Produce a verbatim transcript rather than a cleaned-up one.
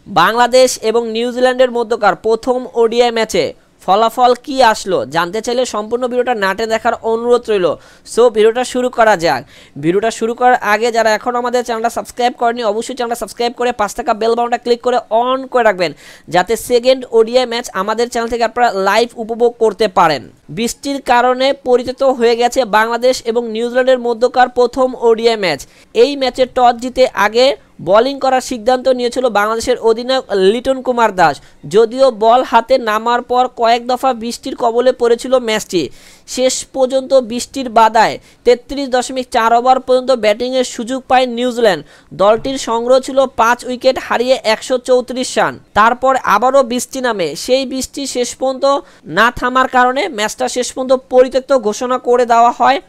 বাংলাদেশ এবং নিউজিল্যান্ডের মধ্যকার প্রথম ওডিআই ম্যাচে ফলাফল কি আসলো জানতে চাইলে সম্পূর্ণ ভিডিওটা নাটে দেখার অনুরোধ রইল। সো ভিডিওটা শুরু করা যাক। ভিডিওটা শুরু করার আগে যারা এখন আমাদের চ্যানেলটা সাবস্ক্রাইব করেনি অবশ্যই চ্যানেলটা সাবস্ক্রাইব করে পাঁচ টাকা বেল বাটনটা ক্লিক করে অন করে রাখবেন, যাতে সেকেন্ড ওডিআই ম্যাচ আমাদের চ্যানেল থেকে আপনারা লাইভ উপভোগ করতে পারেন। বৃষ্টির কারণে পরিচিত হয়ে গেছে বাংলাদেশ এবং নিউজিল্যান্ডের মধ্যকার প্রথম ওডিআই ম্যাচ। এই ম্যাচে টস জিতে আগে বোলিং করার সিদ্ধান্ত নিয়েছিল বাংলাদেশের অধিনায়ক লিটন কুমার দাস। যদিও বল হাতে নামার পর কয়েক দফা বৃষ্টির কবলে পড়েছিল ম্যাচটি। শেষ পর্যন্ত বৃষ্টির বাধায় তেত্রিশ দশমিক চার ওভার পর্যন্ত ব্যাটিংয়ের সুযোগ পায় নিউজিল্যান্ড। দলটির সংগ্রহ ছিল পাঁচ উইকেট হারিয়ে একশো চৌত্রিশ রান। তারপর আবারও বৃষ্টি নামে, সেই বৃষ্টি শেষ পর্যন্ত না থামার কারণে ম্যাচটা শেষ পর্যন্ত পরিত্যক্ত ঘোষণা করে দেওয়া হয়